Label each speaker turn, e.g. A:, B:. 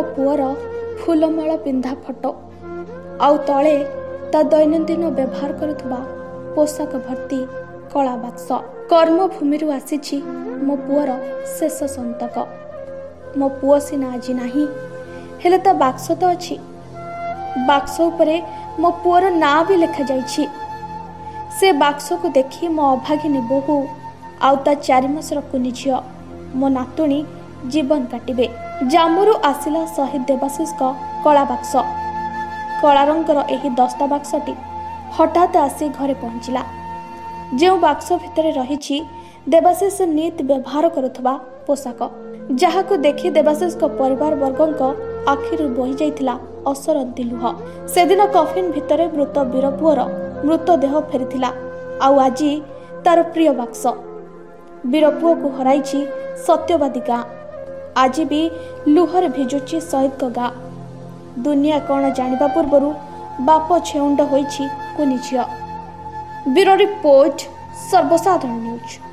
A: मो poor फूलमाला पिंधा photo आउ तले ता दैनंदिन व्यवहार करुवा पोशाक भर्ती कला बाक्स। कर्मभूमि आसी मो पुअर शेष संतक। मो पुओ सिना आज नाही हेले ता बाक्स तो अच्छी। बाक्स उपरे मो पुअर ना भी लिखा जाइछि। से बाक्स को देखी मो अभागिनी बोहू आउ ता 4 मासर कुनी झियो मो नातुणी जीवन काटिबे। जामुरु आसिला शहीद देवाशीष कला बाक्स। कला रंगर एही दस्ता बाक्सटी हठात आसी घरे पहुंचला। जो बाक्स भितर रही देवाशीष नीत व्यवहार करुवा पोशाक जहाँ को देखी देवाशीष परिवार वर्ग आखिरु बही जाइथिला असरंती लुह। से दिन कफिन भितर मृत वीरपुअर मृतदेह फेरीथिला। आउ आज तार प्रिय बाक्स वीरपुओ को हराइछि सत्यवादी गाँ। आज भी लुहर भिजुछि शहीद को गाँ। दुनिया कौन जानिबा पूर्वरु बाप छेउंड होइछि कुनी झियो। ब्यूरो रिपोर्ट सर्वसाधारण न्यूज।